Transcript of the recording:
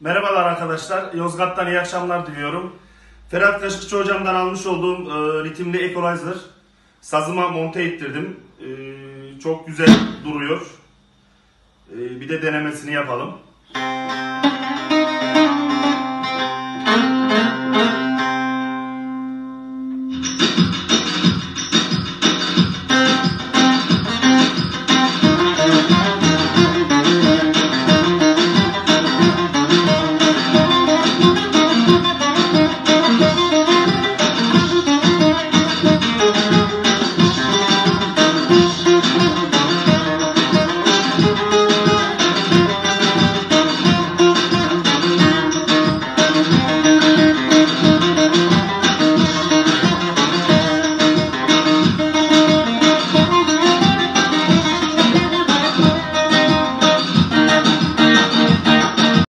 Merhabalar arkadaşlar. Yozgat'tan iyi akşamlar diliyorum. Ferhat Kaşıkçı hocamdan almış olduğum ritimli equalizer sazıma monte ettirdim. Çok güzel duruyor. Bir de denemesini yapalım.